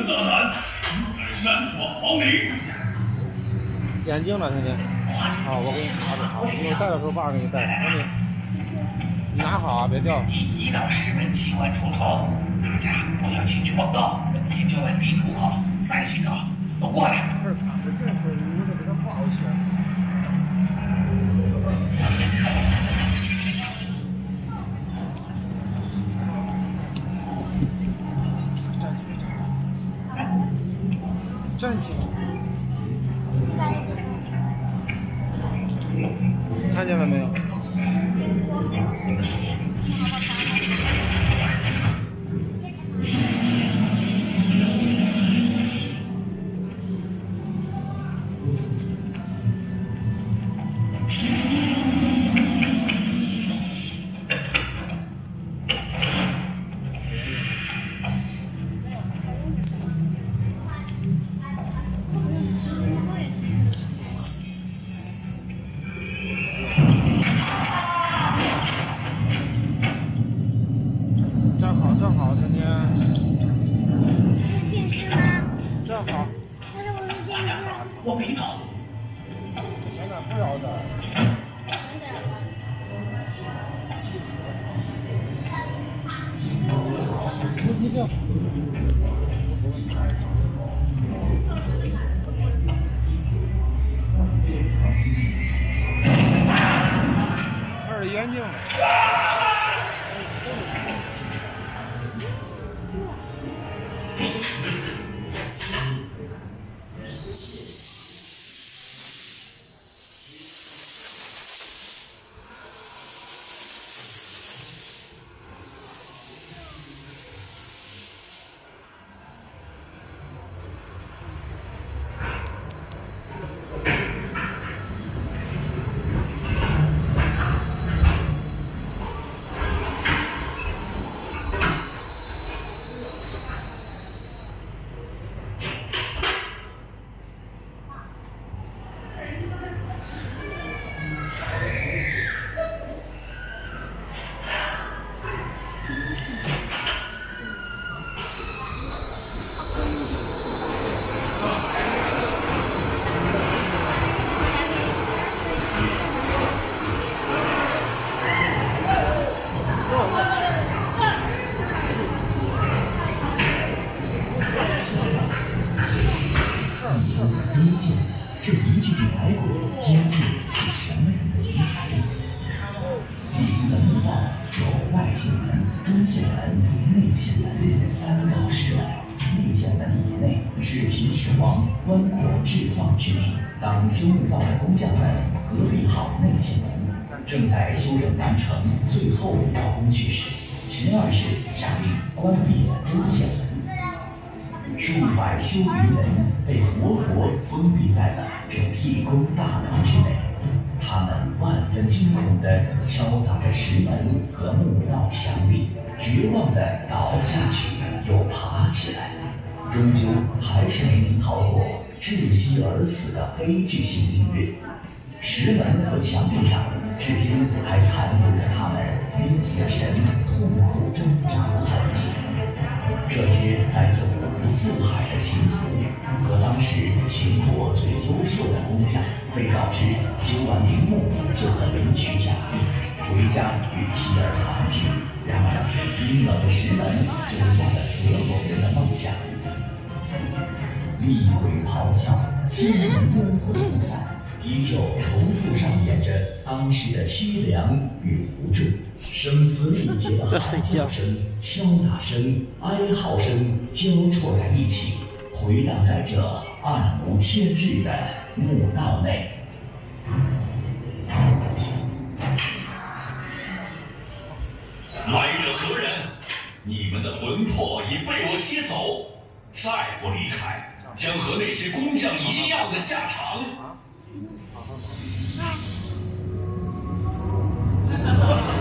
大胆，擅闯皇陵！ 眼睛了，兄弟。好，我给你拿着。好，你带的时候爸给你带。兄弟，你拿好啊，别掉。 第1道石门机关重重，大家不要轻举妄动，研究完地图后再寻找。都过来！ 这使劲是你得给他画过去。站起来！看见了没有？正好，天天。 电视吗？ 正好。 但是我是电视。 我没走。 现在不要的。 现在吧。 你别。开始眼睛了。 这一具具白骨究竟是什么人的遗骸？地宫的门道有外线门、中线门、内线门3道石门。内线门以内是秦始皇棺椁置放之地。当修墓道的工匠们合理好内线门，正在修整完成最后一道工序时，秦二世下令关闭了中线门。数百修鱼人被活活封闭在了这地宫大门之内，他们万分惊恐地敲砸着石门和墓道墙壁，绝望地倒下去，又爬起来，终究还是没能逃过窒息而死的悲剧性命运。石门和墙壁上，至今还残留着他们临死前痛苦挣扎的痕迹。这些来自五湖四海的刑徒和当时秦国最优秀的工匠，被告知修完陵墓就可领取奖励，回家与妻儿团聚。然而，冰冷的石门阻断了所有人的梦想。密毁咆哮，亲人冤魂不散，依旧重复上演着当时的凄凉与无助。声嘶力竭的喊叫声、敲打声、哀嚎声交错在一起，回荡在这暗无天日的墓道内。 来者何人？你们的魂魄已被我吸走，再不离开，将和那些工匠一样的下场。